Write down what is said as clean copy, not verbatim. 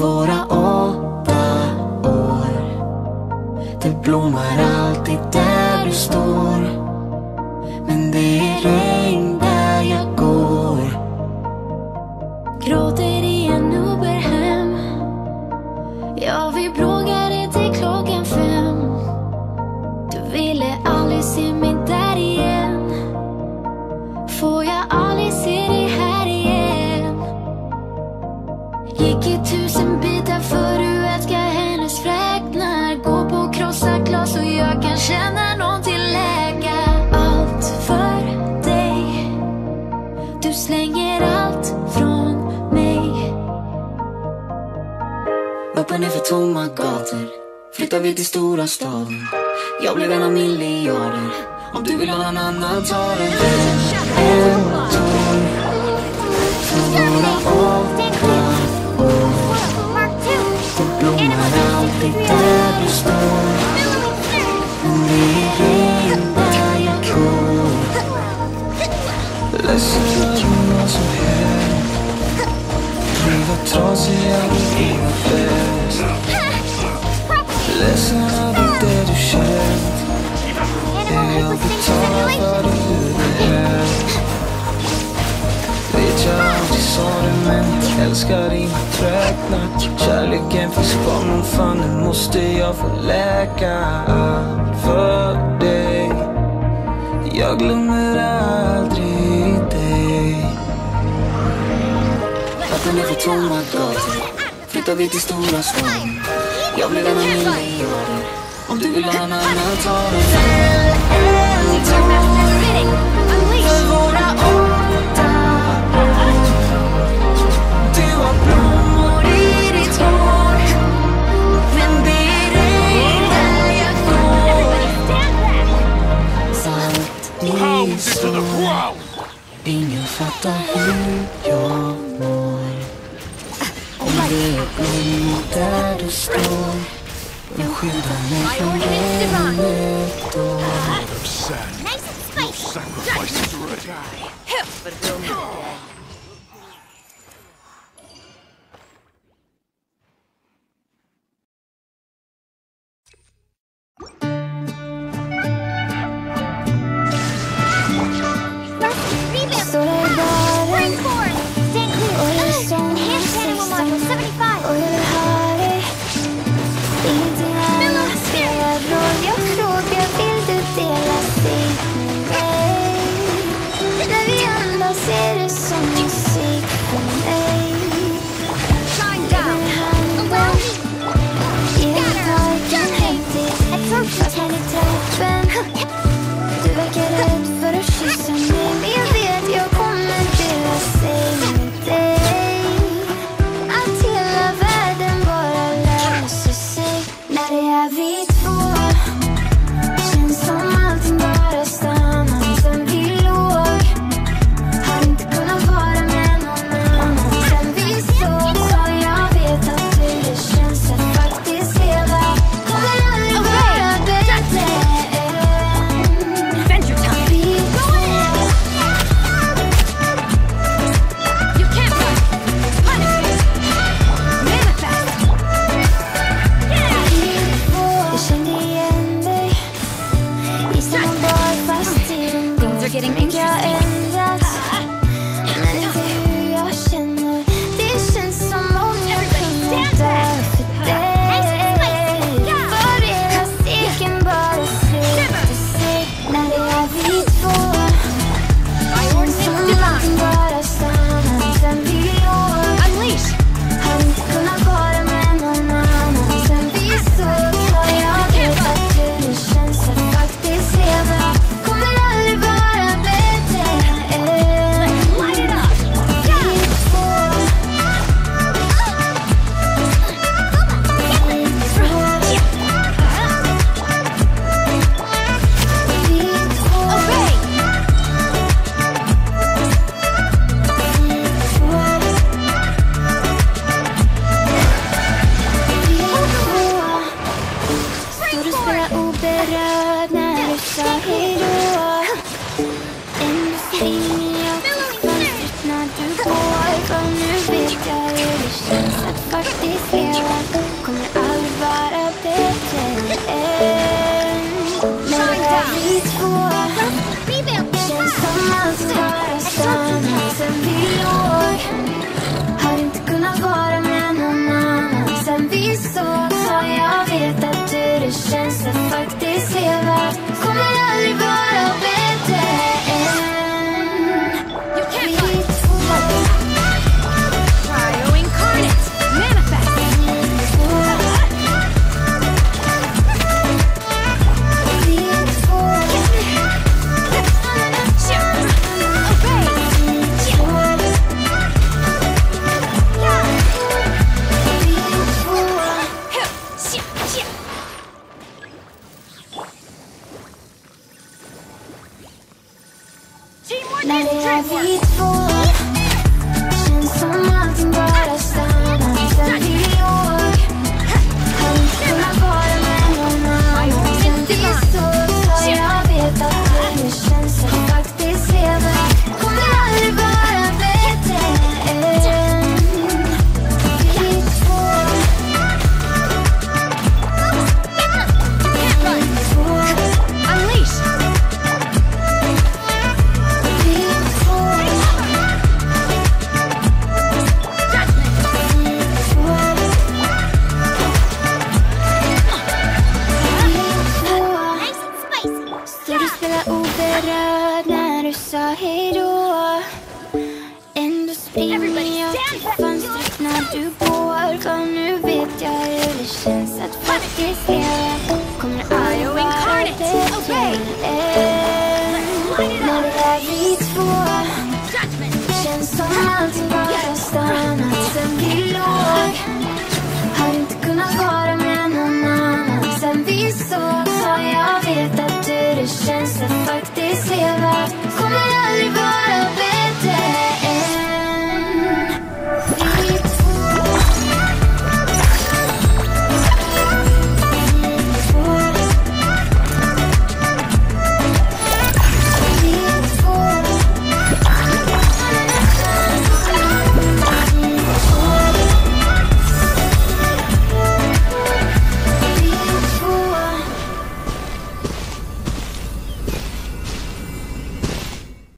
våra 8 år. Det blommar alltid där du står, men det är regn där jag går. Gråter i en Uber hem. Ja, vi bråkade till klockan 5. Du ville aldrig se mig där igen. Får jag aldrig se dig här igen? Gick i 1000 bitar för du älskar hennes fräknar. Gå på krossa glas och jag kan känna någon till läka. Allt för dig. Du slänger allt från mig. Upp och ner för tomma gator, flyttar vi till stora staden. Jag blev en av miljarder. Om du vill ha en annan, ta den. En tår för våra 8 år. Det blommar alltid där du står, men det är regn där jag går. Ledsen för vad som hänt. Vi var trasiga och vi var bäst. Ledsen över det du känt. Jag betalar för det hur det är. Vet jag aldrig sa det, men jag älskar dina träknar. Kärleken finns kvar, men fan nu måste jag få läka. Allt för dig. Jag glömmer aldrig dig. Upp och ner för tomma gator, flyttar vi till stora staden. Jag blev en av miljarder. Om du vill ha en annan, ta den. En tår för våra 8 år. Du har blommor i ditt hår, men det är regn där jag går. Allt i står. Ingen fattar hur jag mår. Om det är blommor där du står, jag skyddar mig från regnet då. Du verkar rädd för att kyssa mig, men jag vet jag kommer dela sig med dig. Att hela världen bara löser sig när det är vi två. Känns som allting bara stannar sen vi låg. Har inte kunnat vara med någon annan sen vi såg. Så jag vet att det känns att faktiskt leva kommer aldrig vara bättre. Getting ändrats, men inte hur jag känner. Det känns som om jag kunde dö för dig. För hela steken bara slutar sig när det är vi två. Känns som allting bara stannar sen vi låg. Har inte kunnat vara med någon annan sen vi såg. Så jag vet att det känns att faktiskt leva kommer aldrig vara. Oberörd när du sa hejdå. En beskrivning jag fönstret när du går. För nu vet jag hur det känns att faktiskt leva. Kommer aldrig vara bättre än. När det är vi två, känns som allt bara stannat sen vi låg. Har inte kunnat vara med någon annan sen vi såg. Så jag vet att det känns att faktiskt leva. Kommer aldrig vara bättre än. När det är vi två, känns som allting bara stannar sen vi låg. Har inte kunnat vara med någon annan sen vi såg. Så jag vet att det känns att faktiskt leva. Kommer aldrig vara bättre än vi två. Unleash. Oberörd när du sa hejdå. Ändå springer jag till fönstret när du går. För nu vet jag hur det känns att faktiskt leva. Kommer aldrig vara bättre än. När det är vi två, känns som allting bara stannat sen vi låg. Har inte kunnat vara med någon annan sen vi såg. Så jag vet att det känns att faktiskt leva.